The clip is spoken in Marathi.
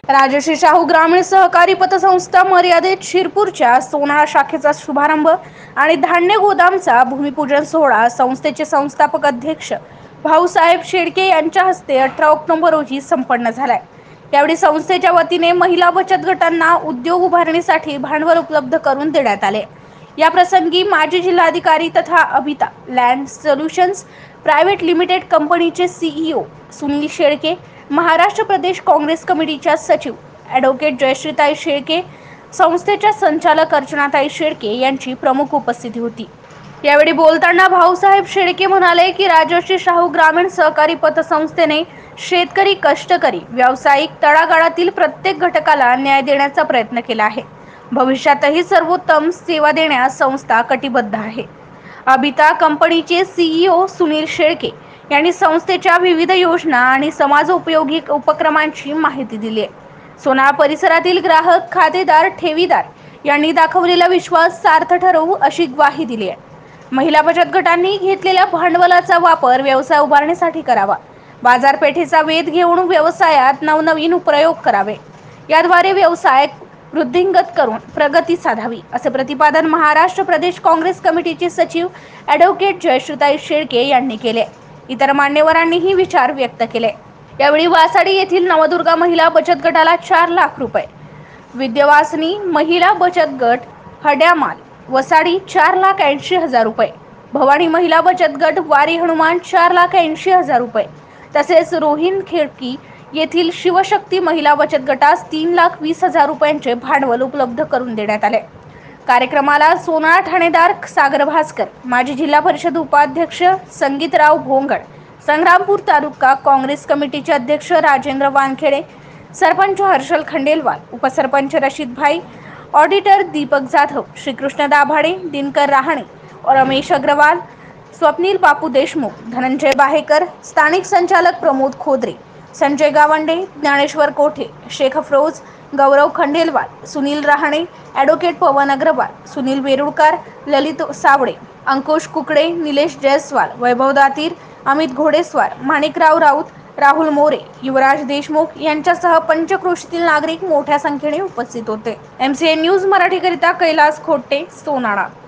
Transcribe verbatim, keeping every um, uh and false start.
राजश्री शाहू ग्रामीण सहकारी पतसंस्था मर्यादित शिरपूरच्या सोनाळा शाखेचा शुभारंभ आणि धान्य गोदामचा भूमिपूजन सोहळा संस्थेचे संस्थापक अध्यक्ष भाऊसाहेब शेळके यांच्या हस्ते अठरा ऑक्टोबर रोजी संपन्न झालाय। यावेळी संस्थेच्या वतीने महिला बचत गटांना उद्योग उभारणीसाठी भांडवल उपलब्ध करून देण्यात आले। या प्रसंगी माजी जिल्हाधिकारी तथा Abhita land solutions private limited कंपनीचे सीईओ सुनील शेळके, महाराष्ट्र प्रदेश काँग्रेस कमिटीच्या सचिव ॲडव्होकेट जयश्रीताई शेळके, संस्थेच्या संचालक अर्चनाताई शेळके यांची प्रमुख उपस्थिती होती। यावेळी बोलताना भाऊसाहेब शेळके म्हणाले की राजश्री शाहू ग्रामीण सहकारी पतसंस्थेने शेतकरी, कष्टकरी, व्यावसायिक तळागाळातील प्रत्येक घटकाला न्याय देण्याचा प्रयत्न केला आहे। भविष्यातही सर्वोत्तम सेवा देण्यास संस्था कटिबद्ध आहे। अभिता कंपनीचे सीईओ सुनील शेळके यांनी संस्थेच्या विविध योजना आणि समाजोपयोगी उपक्रमांची माहिती दिली आहे। सोनाळा परिसरातील ग्राहक, खातेदार, ठेवीदार यांनी दाखवलेला विश्वास सार्थ ठरवू अशी ग्वाही दिली आहे। महिला बचत गटांनी घेतलेल्या भांडवलाचा वापर व्यवसाय उभारण्यासाठी करावा। बाजारपेठेचा वेध घेऊन व्यवसायात नवनवीन प्रयोग करावे। याद्वारे व्यवसाय वृद्धिंगत करून प्रगती साधावी, असे प्रतिपादन महाराष्ट्र प्रदेश काँग्रेस कमिटीचे सचिव ॲडव्होकेट जयश्रीताई शेळके यांनी केले। इतर मान्यवरांनीही विचार व्यक्त केले। यावेळी वासाडी येथील नवदुर्गा महिला बचत गटाला चार लाख रुपये, विद्यावासिनी महिला बचत गट हड्यामाल वसाडी चार लाख ऐंशी हजार रुपये, भवानी महिला बचत गट वारी हनुमान चार लाख ऐंशी हजार रुपये, तसेच रोहिन खेडकी येथील शिवशक्ती महिला बचत गटास तीन लाख वीस हजार रुपयांचे भांडवल उपलब्ध करून देण्यात आले। कार्यक्रमाला सोनाळा ठाणेदार सागर भास्कर, माजी जिल्हा परिषद उपाध्यक्ष संगीतराव भोंगड, संग्रामपूर तालुका काँग्रेस कमिटीचे अध्यक्ष राजेंद्र वानखेडे, सरपंच हर्षल खंडेलवाल, उपसरपंच रशीद भाई, ऑडिटर दीपक जाधव, श्रीकृष्ण दाभाडे, दिनकर राहणे, रमेश अग्रवाल, स्वप्नील बापू देशमुख, धनंजय बाहेकर, स्थानिक संचालक प्रमोद खोदरे, संजय गावंडे, ज्ञानेश्वर कोठे, शेख अफरोज, गौरव खंडेलवाल, सुनील राहणे, ॲडव्होकेट पवन अग्रवाल, सुनील वेरुळकर, ललित सावळे, अंकुश कुकडे, निलेश जयस्वाल, वैभव दातीर, अमित घोडेस्वार, माणिकराव राऊत, राहुल मोरे, युवराज देशमुख यांच्यासह पंचक्रोशीतील नागरिक मोठ्या संख्येने उपस्थित होते। एमसीएन न्यूज मराठीकरिता कैलास खोटे, सोनाळा।